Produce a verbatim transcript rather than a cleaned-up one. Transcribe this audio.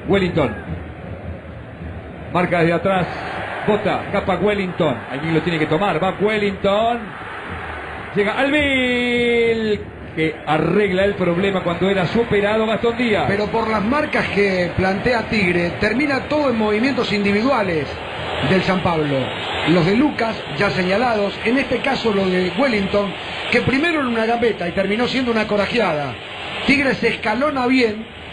Wellington. Marca desde atrás. Bota, capa Wellington. Allí lo tiene que tomar. Va Wellington. Llega Albil, que arregla el problema cuando era superado Gastón Díaz. Pero por las marcas que plantea Tigre, termina todo en movimientos individuales del San Pablo. Los de Lucas, ya señalados, en este caso lo de Wellington, que primero era una gambeta y terminó siendo una corajeada. Tigre se escalona bien